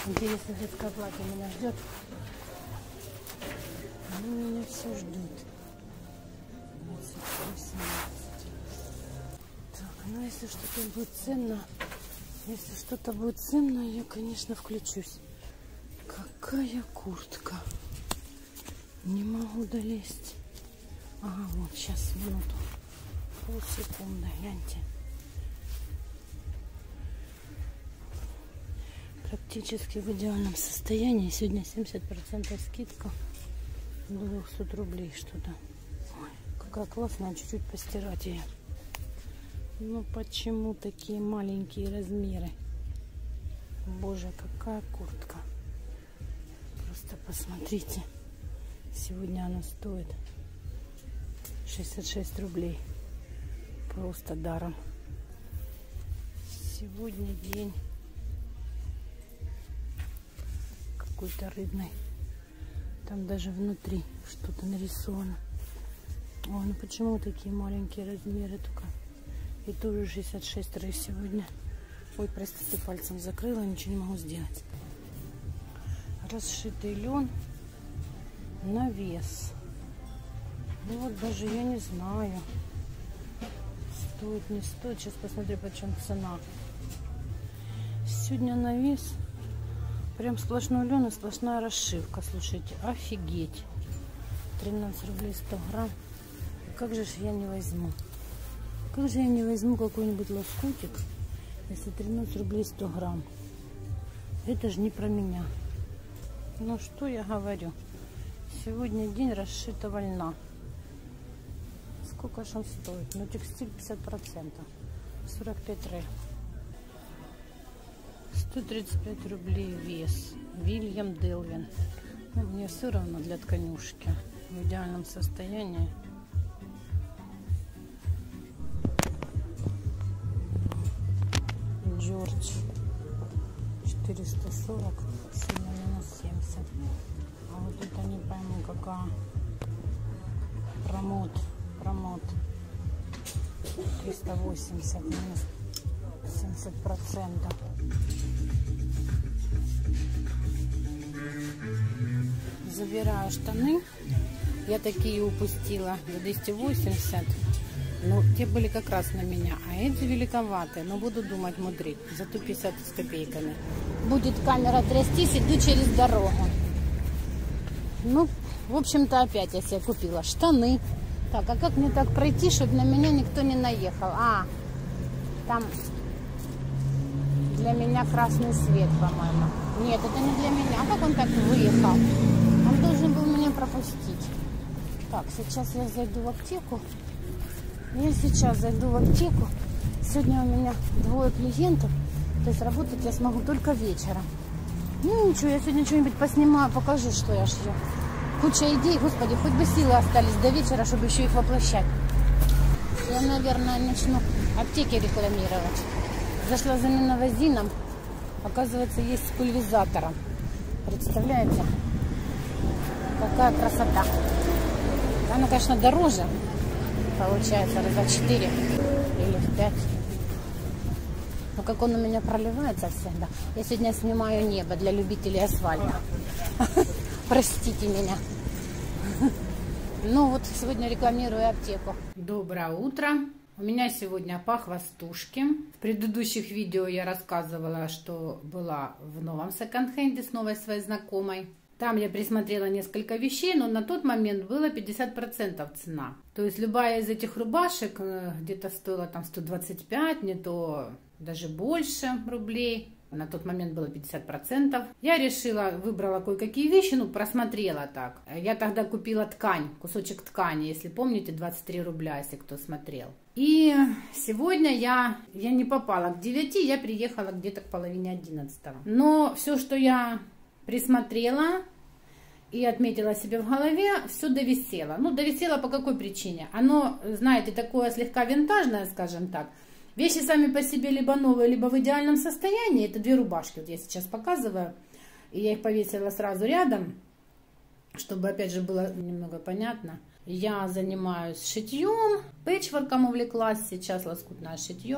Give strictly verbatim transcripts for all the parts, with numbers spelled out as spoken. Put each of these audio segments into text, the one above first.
Интересно, детское платье меня ждет. Они меня все ждут. Так, ну если что-то будет ценно, если что-то будет ценно, я, конечно, включусь. Какая куртка. Не могу долезть. Ага, вот, сейчас, минуту. Полсекунды, гляньте. Практически в идеальном состоянии. Сегодня семьдесят процентов скидка. До двухсот рублей что-то. Ой, какая классная. Чуть-чуть постирать ее. Ну почему такие маленькие размеры? Боже, какая куртка. Просто посмотрите. Сегодня она стоит шестьдесят шесть рублей. Просто даром. Сегодня день какой-то рыбный. Там даже внутри что-то нарисовано. О, ну почему такие маленькие размеры только? И тоже шестьдесят шесть рублей сегодня. Ой, простите, пальцем закрыла, ничего не могу сделать. Расшитый лен на вес. Ну вот даже я не знаю, стоит, не стоит. Сейчас посмотрю, почем цена. Сегодня на вес прям сплошной лен и сплошная расшивка. Слушайте, офигеть. тринадцать рублей сто грамм. Как же ж я не возьму? Как же я не возьму какой-нибудь лоскутик, если тринадцать рублей сто грамм? Это же не про меня. Ну что я говорю? Сегодня день расшитого льна. Сколько же он стоит? Ну текстиль пятьдесят процентов. сорок пять рублей. сто тридцать пять рублей вес. Вильям Делвин. Ну, мне все равно для тканюшки. В идеальном состоянии. Джордж. четыреста сорок. Сегодня минус семьдесят. А вот это не пойму какая. Промот. Промот. триста восемьдесят минус семьдесят процентов. Забираю штаны. Я такие упустила за двести восемьдесят. Но те были как раз на меня. А эти великоватые. Но буду думать, мудрить. Зато пятьдесят с копейками. Будет камера трястись, иду через дорогу. Ну, в общем-то, опять я себе купила штаны. Так, а как мне так пройти, чтобы на меня никто не наехал? А, там для меня красный свет, по-моему. Нет, это не для меня. А как он так выехал? Он должен был меня пропустить. Так, сейчас я зайду в аптеку. Я сейчас зайду в аптеку. Сегодня у меня двое клиентов. То есть работать я смогу только вечером. Ну ничего, я сегодня что-нибудь поснимаю, покажу, что я шью. Куча идей, господи, хоть бы силы остались до вечера, чтобы еще их воплощать. Я, наверное, начну аптеки рекламировать. Зашла за миновазином. Оказывается, есть с пульверизатором. Представляете? Какая красота. Она, конечно, дороже. Получается, раза в четыре или в пять. Но как он у меня проливается всегда. Я сегодня снимаю небо для любителей асфальта. Простите меня. Ну вот, сегодня рекламирую аптеку. Доброе утро. У меня сегодня по хвостушке. В предыдущих видео я рассказывала, что была в новом секонд-хенде с новой своей знакомой. Там я присмотрела несколько вещей, но на тот момент было пятьдесят процентов цена. То есть любая из этих рубашек где-то стоила там сто двадцать пять, не то даже больше рублей. На тот момент было пятьдесят процентов. Я решила, выбрала кое-какие вещи, ну, просмотрела так. Я тогда купила ткань, кусочек ткани, если помните, двадцать три рубля, если кто смотрел. И сегодня я, я не попала к девяти, я приехала где-то к половине одиннадцатого. Но все, что я присмотрела и отметила себе в голове, все довисело. Ну, довисело по какой причине? Оно, знаете, такое слегка винтажное, скажем так. Вещи сами по себе либо новые, либо в идеальном состоянии. Это две рубашки, вот я сейчас показываю. И я их повесила сразу рядом, чтобы, опять же, было немного понятно. Я занимаюсь шитьем, пэтчворком увлеклась, сейчас лоскутное шитье.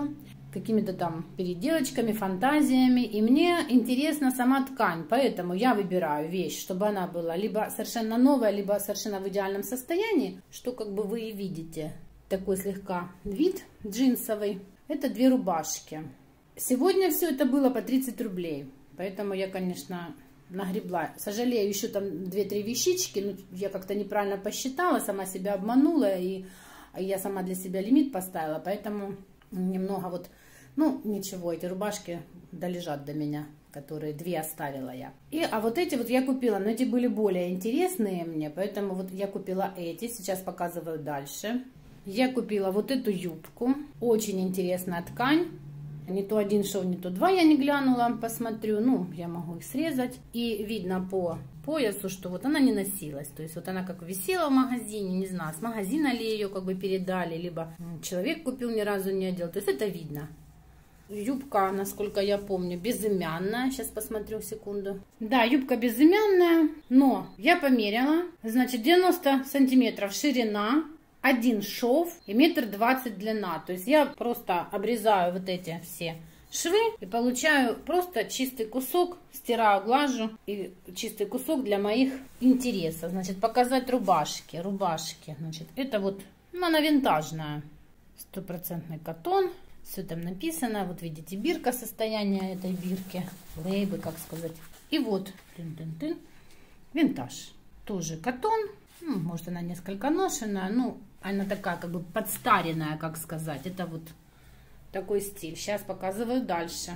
какими-то там переделочками, фантазиями. И мне интересна сама ткань, поэтому я выбираю вещь, чтобы она была либо совершенно новая, либо совершенно в идеальном состоянии, что как бы вы и видите. Такой слегка вид джинсовый. Это две рубашки. Сегодня все это было по тридцать рублей, поэтому я, конечно, нагребла. Сожалею, еще там две-три вещички, ну, я как-то неправильно посчитала, сама себя обманула, и я сама для себя лимит поставила, поэтому немного вот, ну, ничего, эти рубашки долежат до меня, которые две оставила я. И, а вот эти вот я купила, но эти были более интересные мне, поэтому вот я купила эти, сейчас показываю дальше. Я купила вот эту юбку, очень интересная ткань. Не то один шов, не то два я не глянула, посмотрю, ну, я могу их срезать. И видно по поясу, что вот она не носилась, то есть вот она как висела в магазине, не знаю, с магазина ли ее как бы передали, либо человек купил, ни разу не одел, то есть это видно. Юбка, насколько я помню, безымянная, сейчас посмотрю секунду. Да, юбка безымянная, но я померила, значит, девяносто сантиметров ширина, один шов и метр двадцать длина. То есть я просто обрезаю вот эти все швы и получаю просто чистый кусок, стираю, глажу, и чистый кусок для моих интересов. Значит, показать рубашки. Рубашки, значит, это вот, ну, она винтажная. Стопроцентный катон. Все там написано. Вот видите, бирка, состояние этой бирки. Лейбы, как сказать. И вот, тын-тын-тын, винтаж. Тоже катон. Ну, может, она несколько ношенная, ну, она такая, как бы подстаренная, как сказать. Это вот такой стиль. Сейчас показываю дальше.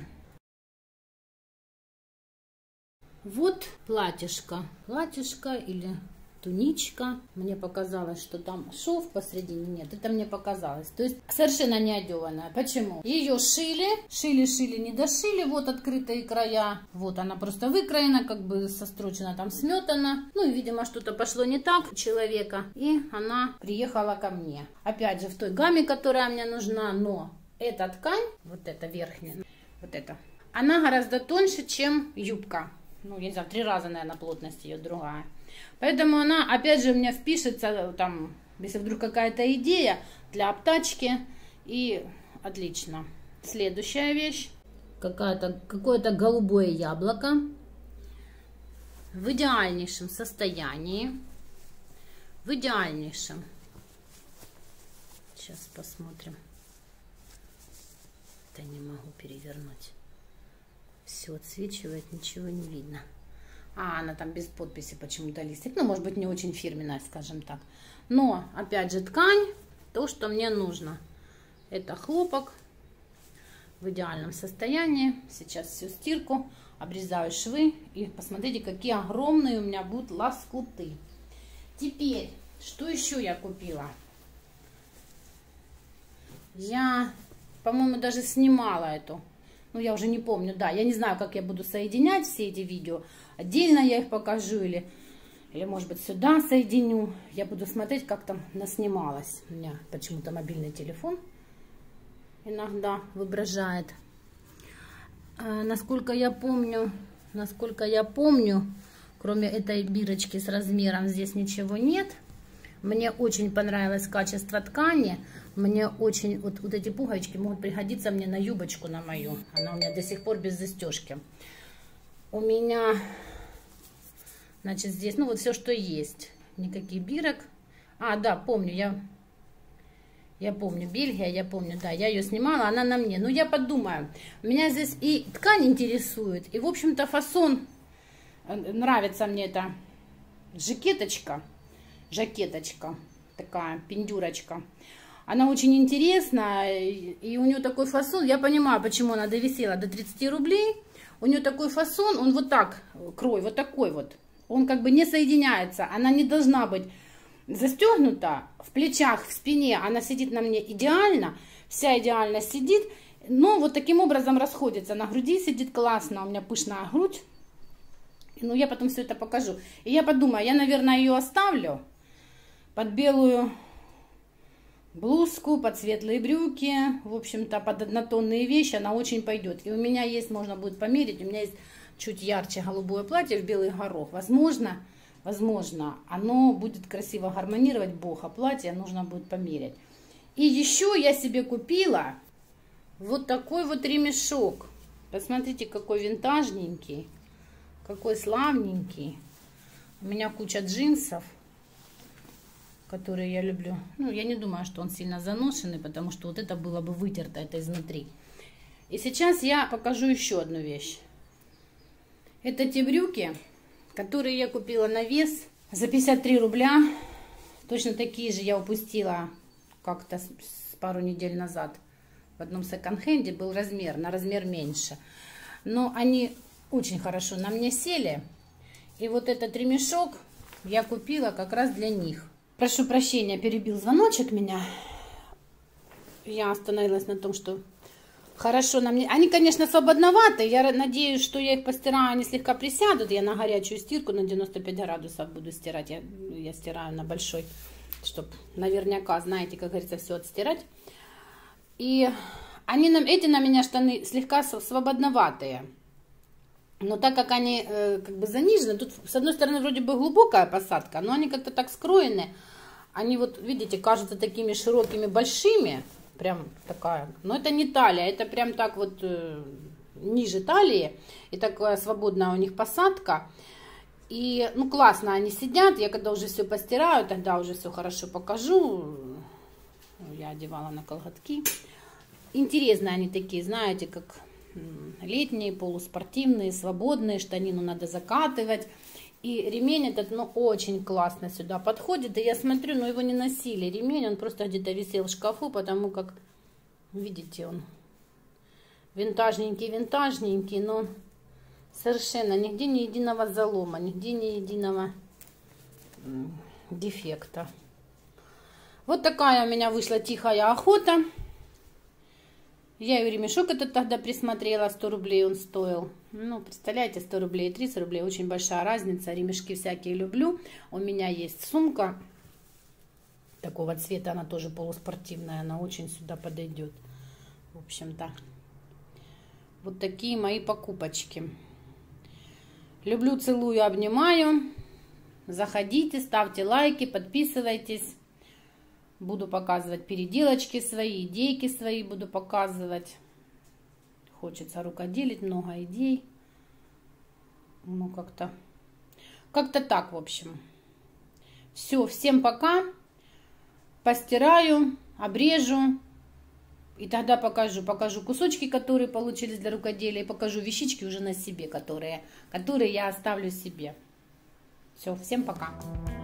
Вот платьишко. Платьишко или туничка. Мне показалось, что там шов посередине. Нет, это мне показалось. То есть совершенно не одеванная. Почему? Ее шили, шили-шили, не дошили. Вот открытые края. Вот она просто выкроена, как бы сострочена, там сметана. Ну и, видимо, что-то пошло не так у человека. И она приехала ко мне. Опять же, в той гамме, которая мне нужна. Но эта ткань, вот эта верхняя, вот эта, она гораздо тоньше, чем юбка. Ну, я не знаю, в три раза, наверное, плотность ее другая. Поэтому она, опять же, у меня впишется, там, если вдруг какая-то идея для обтачки. И отлично. Следующая вещь. Какая-то, какое-то голубое яблоко. В идеальнейшем состоянии. В идеальнейшем. Сейчас посмотрим. Это не могу перевернуть. Все отсвечивает, ничего не видно. А, она там без подписи почему-то листик. Ну, может быть, не очень фирменная, скажем так. Но, опять же, ткань, то, что мне нужно. Это хлопок в идеальном состоянии. Сейчас всю стирку, обрезаю швы. И посмотрите, какие огромные у меня будут лоскуты. Теперь, что еще я купила? Я, по-моему, даже снимала эту. Ну, я уже не помню, да. Я не знаю, как я буду соединять все эти видео. Отдельно я их покажу или, или может быть, сюда соединю. Я буду смотреть, как там наснималось. У меня почему-то мобильный телефон иногда выброжает. А, насколько я помню, насколько я помню, кроме этой бирочки с размером здесь ничего нет. Мне очень понравилось качество ткани. Мне очень, вот, вот эти пуговички могут пригодиться мне на юбочку на мою. Она у меня до сих пор без застежки. У меня, значит, здесь, ну вот все, что есть. Никаких бирок. А, да, помню, я, я помню, Бельгия, я помню, да, я ее снимала, она на мне. Ну, я подумаю, меня здесь и ткань интересует, и, в общем-то, фасон, нравится мне эта жакеточка, жакеточка, такая пиндюрочка. Она очень интересная, и у нее такой фасон, я понимаю, почему она довисела до тридцати рублей. У нее такой фасон, он вот так, крой, вот такой вот. Он как бы не соединяется, она не должна быть застегнута. В плечах, в спине она сидит на мне идеально, вся идеально сидит. Но вот таким образом расходится. На груди сидит классно, у меня пышная грудь. Ну, я потом все это покажу. И я подумаю, я, наверное, ее оставлю под белую блузку, под светлые брюки, в общем-то, под однотонные вещи она очень пойдет. И у меня есть, можно будет померить, у меня есть чуть ярче голубое платье в белый горох. Возможно, возможно, оно будет красиво гармонировать бохо платье, нужно будет померить. И еще я себе купила Вот такой вот ремешок. Посмотрите, какой винтажненький, какой славненький. У меня куча джинсов, которые я люблю. Ну, я не думаю, что он сильно заношенный, потому что вот это было бы вытерто, это изнутри. И сейчас я покажу еще одну вещь. Это те брюки, которые я купила на вес за пятьдесят три рубля. Точно такие же я упустила как-то пару недель назад. В одном секонд-хенде был размер, на размер меньше. Но они очень хорошо на мне сели. И вот этот ремешок я купила как раз для них. Прошу прощения, перебил звоночек меня. Я остановилась на том, что хорошо на мне. Они, конечно, свободноваты. Я надеюсь, что я их постираю, они слегка присядут. Я на горячую стирку на девяносто пять градусов буду стирать. Я, я стираю на большой, чтобы наверняка, знаете, как говорится, все отстирать. И они, эти на меня штаны слегка свободноватые. Но так как они э, как бы занижены, тут с одной стороны вроде бы глубокая посадка, но они как-то так скроены. Они вот, видите, кажутся такими широкими, большими. Прям такая. Но это не талия, это прям так вот э, ниже талии. И такая свободная у них посадка. И, ну, классно они сидят. Я когда уже все постираю, тогда уже все хорошо покажу. Я одевала на колготки. Интересные они такие, знаете, как летние, полуспортивные, свободные. Штанину надо закатывать. И ремень этот, ну, очень классно сюда подходит. И я смотрю, но его не носили. Ремень, он просто где-то висел в шкафу, потому как, видите, он винтажненький-винтажненький, но совершенно нигде ни единого залома, нигде ни единого дефекта. Вот такая у меня вышла тихая охота. Я и ремешок этот тогда присмотрела, сто рублей он стоил. Ну, представляете, сто рублей и тридцать рублей, очень большая разница. Ремешки всякие люблю. У меня есть сумка такого цвета, она тоже полуспортивная, она очень сюда подойдет. В общем-то, вот такие мои покупочки. Люблю, целую, обнимаю. Заходите, ставьте лайки, подписывайтесь. Буду показывать переделочки свои, идейки свои буду показывать. Хочется рукоделить, много идей. Ну, как-то как-то так, в общем. Все, всем пока. Постираю, обрежу. И тогда покажу. Покажу кусочки, которые получились для рукоделия. И покажу вещички уже на себе, которые, которые я оставлю себе. Все, всем пока.